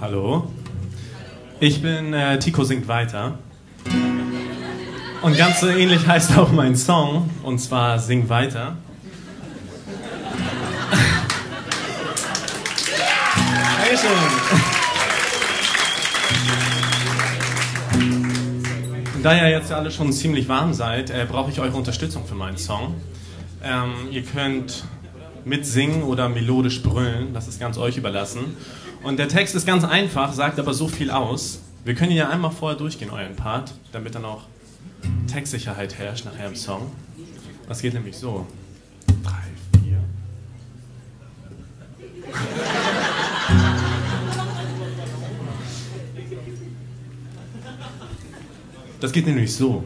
Hallo, ich bin Tico singt weiter. Und ganz so ähnlich heißt auch mein Song, und zwar Sing weiter. Dankeschön. Da ihr jetzt alle schon ziemlich warm seid, brauche ich eure Unterstützung für meinen Song. Ihr könnt mitsingen oder melodisch brüllen, das ist ganz euch überlassen. Und der Text ist ganz einfach, sagt aber so viel aus. Wir können ihn ja einmal vorher durchgehen, euren Part, damit dann auch Textsicherheit herrscht nachher im Song. Das geht nämlich so. 3, 4. Das geht nämlich so.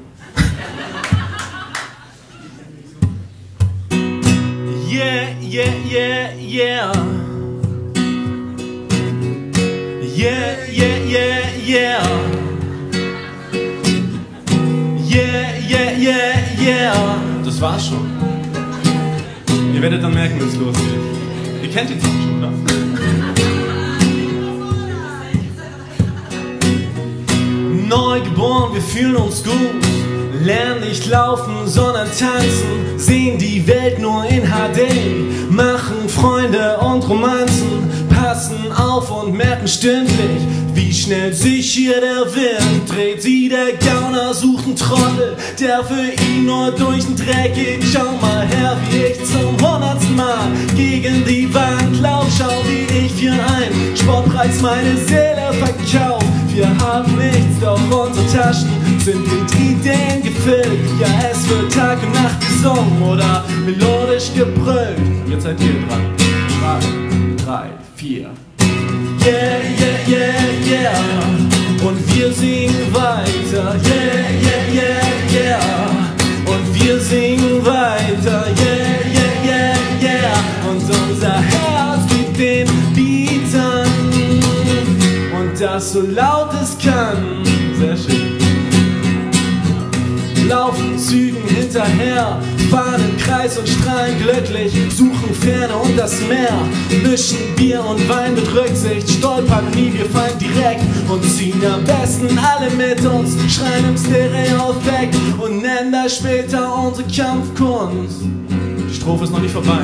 Yeah, yeah, yeah, yeah. Yeah, yeah, yeah, yeah. Yeah, yeah, yeah, yeah. Das war's schon. Ihr werdet dann merken, wenn es losgeht. Ihr kennt den Song schon, oder? Neugeboren, wir fühlen uns gut. Lernen nicht laufen, sondern tanzen. Sehen die Welt nur in HD. Machen Freunde und Romanzen. Passen auf und merken stündlich, wie schnell sich hier der Wind dreht. Sie, der Gauner, sucht einen Trottel, der für ihn nur durch den Dreck geht. Schau mal her, wie ich zum 100. Mal gegen die Wand lauf. Schau, wie ich für einen Sportpreis meine Seele verkauf. Wir haben nichts, doch unsere Taschen sind mit Ideen gefüllt. Ja, es wird Tag und Nacht gesungen oder melodisch gebrüllt. Jetzt seid ihr dran. 3, 4. Yeah, yeah, yeah, yeah. Und wir singen weiter. Yeah, yeah, yeah, yeah. Und wir singen weiter. Yeah, yeah, yeah, yeah. Und unser Herz gibt den Beat an. Und das so laut es kann. Sehr schön. Laufen Zügen hinterher, fahren im Kreis und strahlen glücklich, suchen Ferne und das Meer, mischen Bier und Wein mit Rücksicht, stolpern nie, wir fallen direkt und ziehen am besten alle mit uns, schreien im Stereo weg und nennen das später unsere Kampfkunst. Die Strophe ist noch nicht vorbei.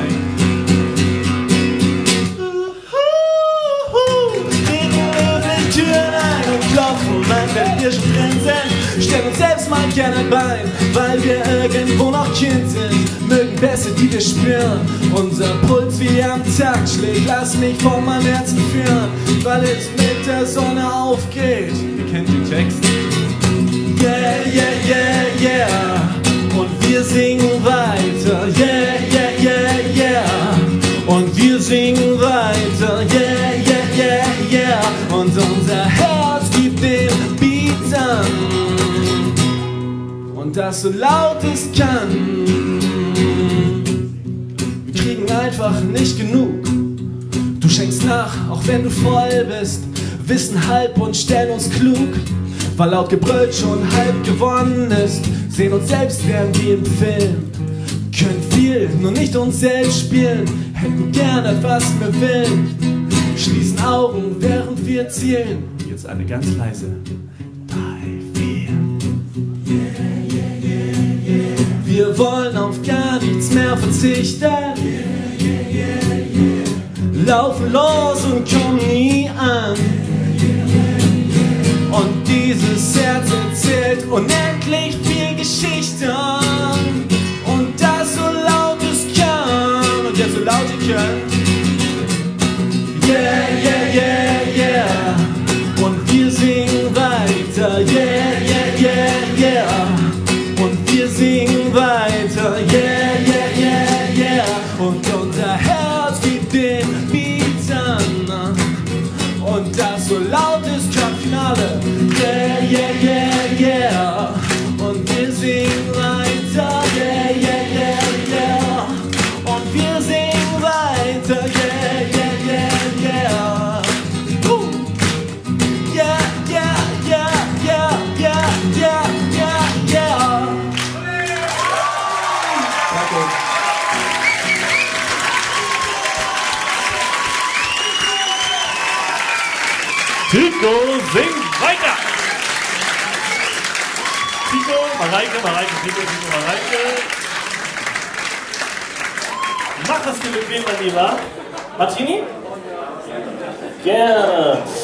Klopfen, wenn wir schon drin sind, stellen uns selbst mal gerne ein Bein, weil wir irgendwo noch Kind sind, mögen Bässe, die wir spüren, unser Puls wie am Takt schlägt, lass mich von meinem Herzen führen, weil es mit der Sonne aufgeht. Ihr kennt den Text. Yeah, yeah, yeah, yeah. Und wir singen weiter. Yeah, yeah, yeah, yeah. Und wir singen weiter. Yeah, yeah, yeah, yeah. Und unser Herz gibt den Beat an. Und das so laut es kann. Wir kriegen einfach nicht genug. Du schenkst nach, auch wenn du voll bist. Wissen halb und stellen uns klug. Weil laut gebrüllt schon halb gewonnen ist. Sehen uns selbst während wie im Film. Können viel, nur nicht uns selbst spielen. Hätten gern etwas mehr Willen. Schließen Augen, während wir zielen. Jetzt eine ganz leise. 3, 4. Wir wollen auf gar nichts mehr verzichten. Laufen los und kommen nie an. Und dieses Herz erzählt unendlich viel Geschichte. Und das so laut es kann. Und jetzt so laut ihr könnt. Yeah, yeah, yeah, yeah. Und wir singen weiter. Yeah, yeah, yeah, yeah. Und wir singen weiter. Yeah, yeah, yeah, yeah. Und unser Herz gibt den Beat an. Und das so laut ist, Finale. Yeah, yeah, yeah, yeah. Und wir singen weiter. Yeah, yeah, yeah, yeah. Und wir singen weiter. Yeah, yeah, yeah, yeah. Yeah, yeah, yeah, yeah, yeah, yeah, yeah, yeah. Danke. Tico singt weiter. Tico, Mareike, Tico, Mareike. Mach es dir bequem, mein Lieber. Martini? Gerne.